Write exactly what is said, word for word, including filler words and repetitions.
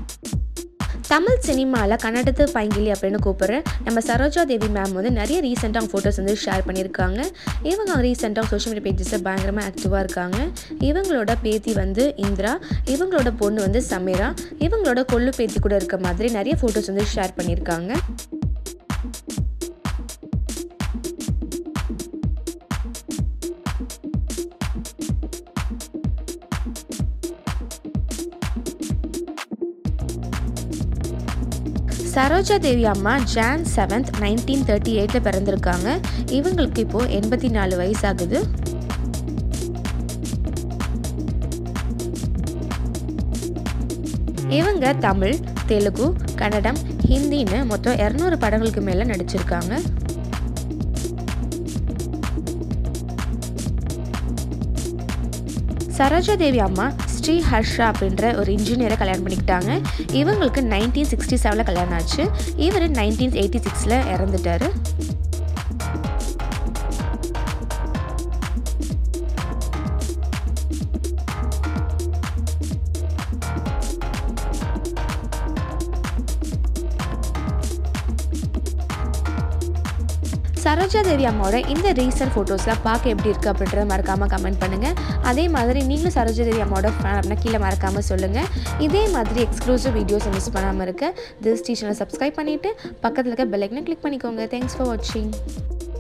தமிழ் சினிமாவில் கன்னடத்து பைங்கிலி அப்படின்னு கூப்பிட்ற நம்ம சரோஜா தேவி மேம் வந்து நிறைய ரீசெண்டாக ஃபோட்டோஸ் வந்து ஷேர் பண்ணியிருக்காங்க. இவங்க ரீசெண்டாக சோஷியல் மீடியா பேஜஸில் பயங்கரமாக ஆக்டிவாக இருக்காங்க. இவங்களோட பேத்தி வந்து இந்திரா, இவங்களோட பொண்ணு வந்து சமீரா, இவங்களோட கொள்ளு பேத்தி கூட இருக்க மாதிரி நிறைய ஃபோட்டோஸ் வந்து ஷேர் பண்ணியிருக்காங்க. சரோஜா தேவி அம்மா ஜான் செவன்த் நைன்டீன் தேர்ட்டி எயிட்டில் பிறந்திருக்காங்க. இவங்களுக்கு இப்போது எண்பத்தி நாலு வயசாகுது. இவங்க தமிழ், தெலுங்கு, கன்னடம், ஹிந்தின்னு மொத்தம் இரநூறு படங்களுக்கு மேலே நடிச்சிருக்காங்க. சரோஜா தேவி அம்மா ஸ்ரீ ஹர்ஷா அப்படின்ற ஒரு இன்ஜினியரை கல்யாணம் பண்ணிக்கிட்டாங்க. இவங்களுக்கு நைன்டீன் சிக்ஸ்டி செவனில் கல்யாணம் ஆச்சு. இவர் நைன்டீன் எயிட்டி சிக்ஸில் இறந்துட்டார். சரோஜா தேவி அம்மாவோட இந்த ரீசன்ட் ஃபோட்டோஸ்லாம் பார்க்க எப்படி இருக்குது அப்படின்றத மறக்காமல் கமெண்ட் பண்ணுங்கள். அதே மாதிரி நீங்களும் சரோஜா தேவி அம்மாவோட ஃபேன் அப்படின்னா கீழே மறக்காமல் சொல்லுங்கள். இதே மாதிரி எக்ஸ்க்ளூசிவ் வீடியோஸை மிஸ் பண்ணாமல் இருக்க திஸ் சேனலை சப்ஸ்கிரைப் பண்ணிவிட்டு பக்கத்தில் இருக்க பெல் ஐக்கனை கிளிக் பண்ணிக்கோங்க. தேங்க்ஸ் ஃபார் வாட்சிங்.